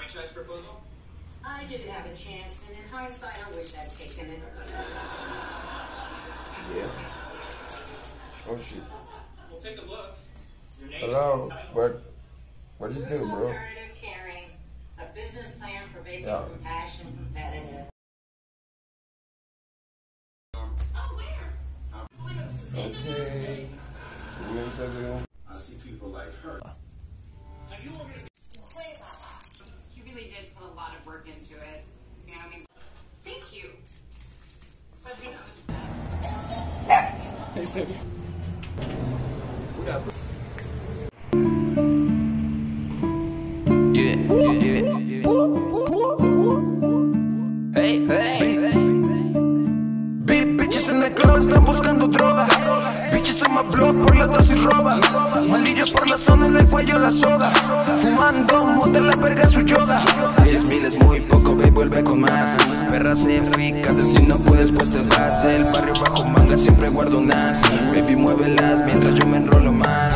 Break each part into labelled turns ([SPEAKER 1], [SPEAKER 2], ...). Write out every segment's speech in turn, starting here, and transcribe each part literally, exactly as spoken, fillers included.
[SPEAKER 1] franchise proposal?
[SPEAKER 2] I didn't have a chance, and in hindsight, I wish I'd taken it.
[SPEAKER 3] Yeah. Oh shit.
[SPEAKER 1] We'll take a look. Your name
[SPEAKER 3] Hello. What? What did you do, bro?
[SPEAKER 2] Alternative caring, a business plan for making
[SPEAKER 3] Yeah.
[SPEAKER 2] compassion competitive.
[SPEAKER 3] Okay. So we gonna
[SPEAKER 4] I see people like her.
[SPEAKER 5] He really did put a lot of work into it. You know, I mean, thank you. But who knows?
[SPEAKER 3] Hey, Stevie. What up?
[SPEAKER 6] Yeah, yeah, yeah, yeah. Hey, hey, Big bitches en el club están buscando droga. Bitches en my blog por la dosis roba. Malillos por la zona en el cuello la soga. Fumando, monta la verga su yoga. diez mil es muy poco, baby, vuelve con más. Perras eficaces, si no puedes pues te vas. El barrio bajo manga siempre guardo unas. Baby, muévelas mientras yo me enrolo más.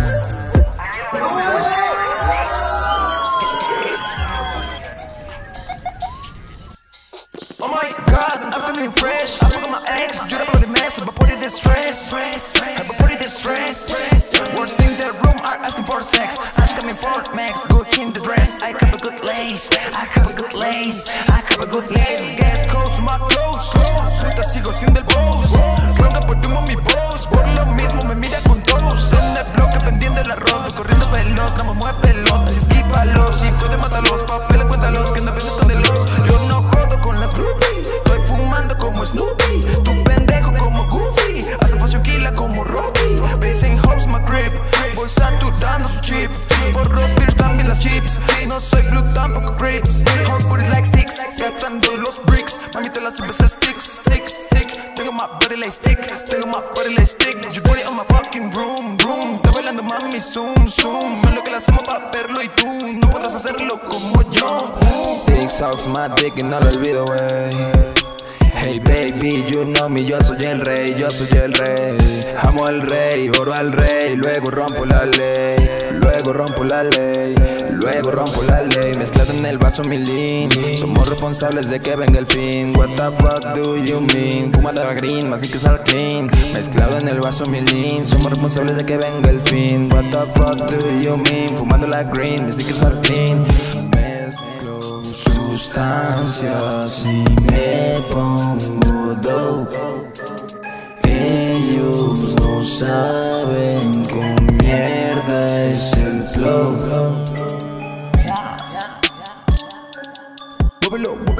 [SPEAKER 6] Oh my god, I'm feeling fresh. I forgot my ex, you don't really mess. My body distress, my body distress. Words in the room are asking for sex. Asking me for max, good in the dress. I have a good lace, I have a good lace, I have a good lace. Guess close my clothes. Puta sigo sin del boss. Ronca por humo mi voz. Por lo mismo me mira con todos. En el bloque vendiendo el arroz, voy corriendo veloz, no me muévelos. Si esquívalos, si puede matarlos, papeles cuéntalos, que no ven escondelos. Yo no jodo con las groupies, estoy fumando como Snoopy. Tu pendejo como Goofy, hasta fashion killer como Rocky. Basing house my grip, voy saturando su chip. Por los beers también las chips. No soy blue tampoco crips. Hot booties like sticks, gastando los bricks. Mami te las cervezas sticks, sticks, stick. Tengo my body like stick, tengo my body like stick. You body on my fucking room, room. Está bailando mami, zoom, zoom. Es lo que le hacemos para verlo y tú no podrás hacerlo como yo. Six Hawks, my dick y no lo olvido, wey. Hey baby, you know me, yo soy el rey, yo soy el rey. Amo al rey, oro al rey, luego rompo la ley. Luego rompo la ley, luego rompo la ley. Mezclado en el vaso mi lean, somos responsables de que venga el fin. What the fuck do you mean? Fumando la green, más que al clean. Mezclado en el vaso mi lean, somos responsables de que venga el fin. What the fuck do you mean? Fumando la green, mis que al clean. Mezclo sustancias y me pongo dope. Ellos no saben qué mierda es el flow. Muévelo,